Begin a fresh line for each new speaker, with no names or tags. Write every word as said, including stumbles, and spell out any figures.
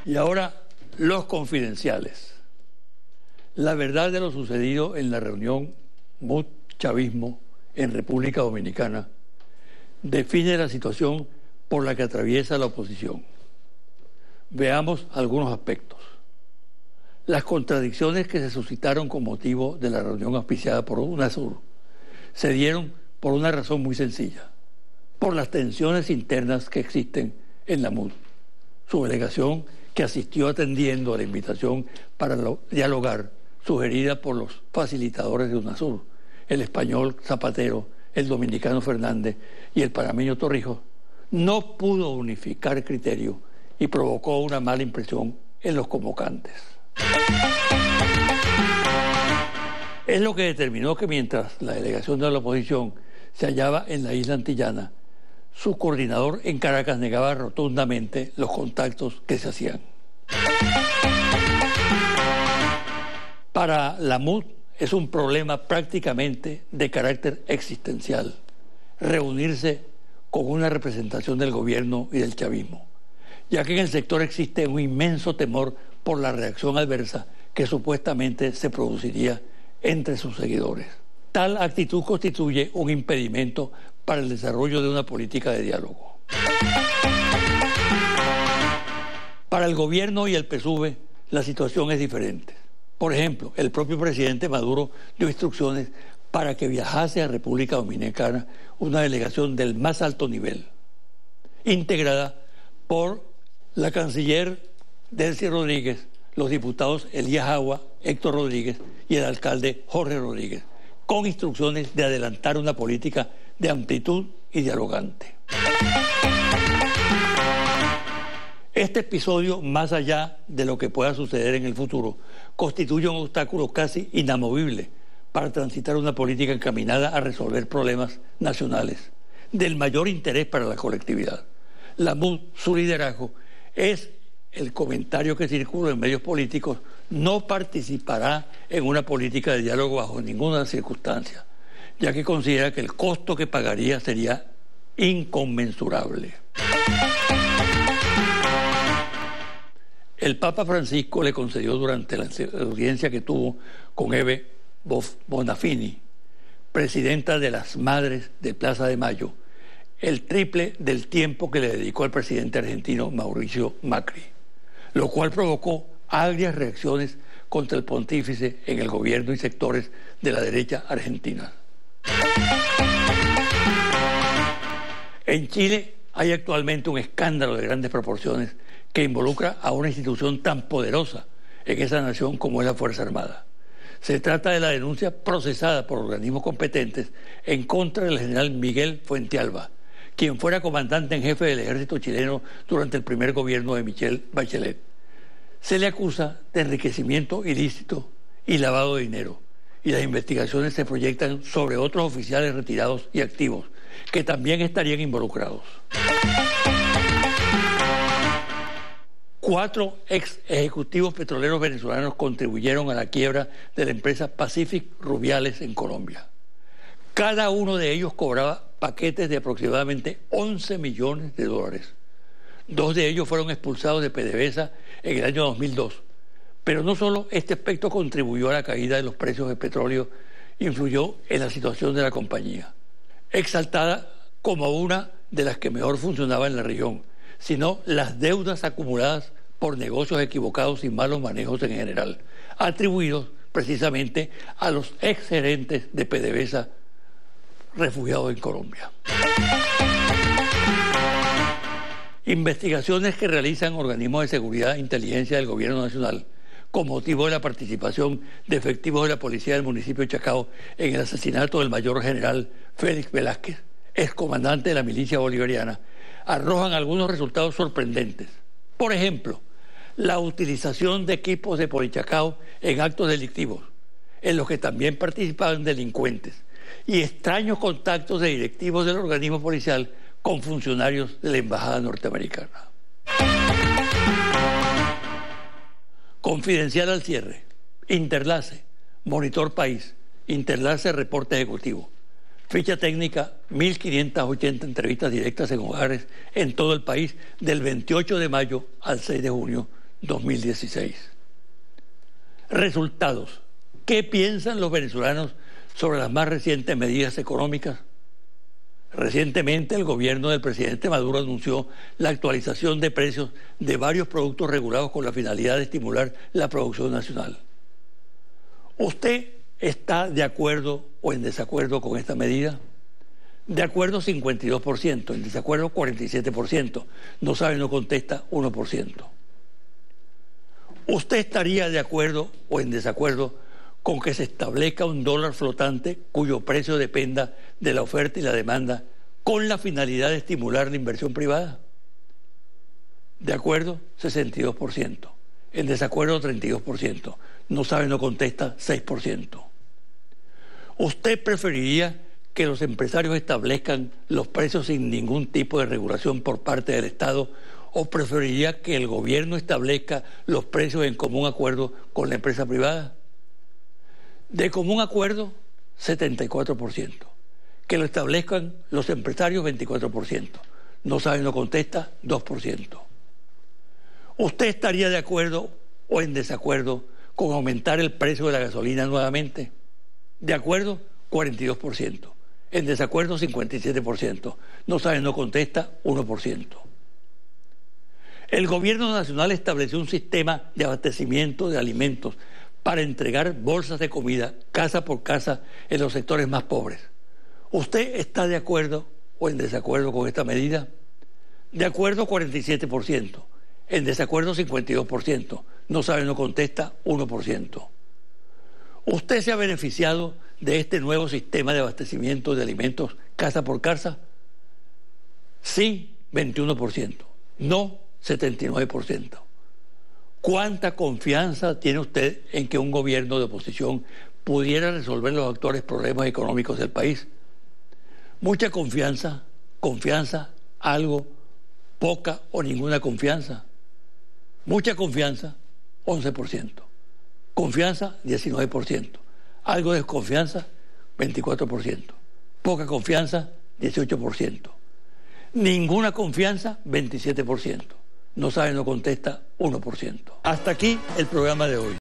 Y ahora, los confidenciales. La verdad de lo sucedido en la reunión M U D-Chavismo en República Dominicana define la situación por la que atraviesa la oposición. Veamos algunos aspectos. Las contradicciones que se suscitaron con motivo de la reunión auspiciada por UNASUR se dieron por una razón muy sencilla, por las tensiones internas que existen en la M U D. Su delegación, que asistió atendiendo a la invitación para dialogar sugerida por los facilitadores de UNASUR, el español Zapatero, el dominicano Fernández y el panameño Torrijos, no pudo unificar criterio y provocó una mala impresión en los convocantes. Es lo que determinó que mientras la delegación de la oposición se hallaba en la isla antillana, su coordinador en Caracas negaba rotundamente los contactos que se hacían. Para la M U D es un problema prácticamente de carácter existencial reunirse con una representación del gobierno y del chavismo, ya que en el sector existe un inmenso temor por la reacción adversa que supuestamente se produciría entre sus seguidores. Tal actitud constituye un impedimento para el desarrollo de una política de diálogo. Para el gobierno y el P S U V la situación es diferente. Por ejemplo, el propio presidente Maduro dio instrucciones para que viajase a República Dominicana una delegación del más alto nivel, integrada por la canciller Delcy Rodríguez, los diputados Elías Agua, Héctor Rodríguez y el alcalde Jorge Rodríguez, con instrucciones de adelantar una política de amplitud y dialogante. Este episodio, más allá de lo que pueda suceder en el futuro, constituye un obstáculo casi inamovible para transitar una política encaminada a resolver problemas nacionales del mayor interés para la colectividad. La M U D, su liderazgo, es el comentario que circula en medios políticos, no participará en una política de diálogo bajo ninguna circunstancia, ya que considera que el costo que pagaría sería inconmensurable. El Papa Francisco le concedió durante la audiencia que tuvo con Eve Bonafini, presidenta de las Madres de Plaza de Mayo, el triple del tiempo que le dedicó al presidente argentino Mauricio Macri, lo cual provocó agrias reacciones contra el pontífice en el gobierno y sectores de la derecha argentina. En Chile hay actualmente un escándalo de grandes proporciones que involucra a una institución tan poderosa en esa nación como es la Fuerza Armada. Se trata de la denuncia procesada por organismos competentes en contra del general Miguel Fuentealba, quien fuera comandante en jefe del ejército chileno durante el primer gobierno de Michelle Bachelet. Se le acusa de enriquecimiento ilícito y lavado de dinero, y las investigaciones se proyectan sobre otros oficiales retirados y activos que también estarían involucrados. Cuatro ex ejecutivos petroleros venezolanos contribuyeron a la quiebra de la empresa Pacific Rubiales en Colombia. Cada uno de ellos cobraba paquetes de aproximadamente once millones de dólares. Dos de ellos fueron expulsados de PDVSA en el año dos mil dos. Pero no solo este aspecto contribuyó a la caída de los precios del petróleo, influyó en la situación de la compañía, exaltada como una de las que mejor funcionaba en la región, sino las deudas acumuladas por negocios equivocados y malos manejos en general, atribuidos precisamente a los exgerentes de PDVSA refugiados en Colombia. Investigaciones que realizan organismos de seguridad e inteligencia del Gobierno Nacional con motivo de la participación de efectivos de la policía del municipio de Chacao en el asesinato del mayor general Félix Velázquez, excomandante de la milicia bolivariana, arrojan algunos resultados sorprendentes. Por ejemplo, la utilización de equipos de Polichacao en actos delictivos, en los que también participaban delincuentes, y extraños contactos de directivos del organismo policial con funcionarios de la embajada norteamericana. Confidencial al cierre. Interlace, Monitor País, Interlace Reporte Ejecutivo. Ficha técnica, mil quinientas ochenta entrevistas directas en hogares en todo el país del veintiocho de mayo al seis de junio dos mil dieciséis. Resultados. ¿Qué piensan los venezolanos sobre las más recientes medidas económicas? Recientemente el gobierno del presidente Maduro anunció la actualización de precios de varios productos regulados con la finalidad de estimular la producción nacional. ¿Usted está de acuerdo o en desacuerdo con esta medida? De acuerdo cincuenta y dos por ciento, en desacuerdo cuarenta y siete por ciento, no sabe, no contesta uno por ciento. ¿Usted estaría de acuerdo o en desacuerdo con que se establezca un dólar flotante cuyo precio dependa de la oferta y la demanda con la finalidad de estimular la inversión privada? De acuerdo, sesenta y dos por ciento. En desacuerdo, treinta y dos por ciento. No sabe, no contesta, seis por ciento. ¿Usted preferiría que los empresarios establezcan los precios sin ningún tipo de regulación por parte del Estado o preferiría que el gobierno establezca los precios en común acuerdo con la empresa privada? De común acuerdo, setenta y cuatro por ciento. Que lo establezcan los empresarios, veinticuatro por ciento. No sabe, no contesta, dos por ciento. ¿Usted estaría de acuerdo o en desacuerdo con aumentar el precio de la gasolina nuevamente? De acuerdo, cuarenta y dos por ciento. En desacuerdo, cincuenta y siete por ciento. No sabe, no contesta, uno por ciento. El gobierno nacional estableció un sistema de abastecimiento de alimentos para entregar bolsas de comida casa por casa en los sectores más pobres. ¿Usted está de acuerdo o en desacuerdo con esta medida? De acuerdo, cuarenta y siete por ciento. En desacuerdo, cincuenta y dos por ciento. No sabe, no contesta, uno por ciento. ¿Usted se ha beneficiado de este nuevo sistema de abastecimiento de alimentos casa por casa? Sí, veintiuno por ciento. No, setenta y nueve por ciento. ¿Cuánta confianza tiene usted en que un gobierno de oposición pudiera resolver los actuales problemas económicos del país? Mucha confianza, confianza, algo, poca o ninguna confianza. Mucha confianza, once por ciento. Confianza, diecinueve por ciento. Algo de desconfianza, veinticuatro por ciento. Poca confianza, dieciocho por ciento. Ninguna confianza, veintisiete por ciento. No sabe, no contesta, uno por ciento. Hasta aquí el programa de hoy.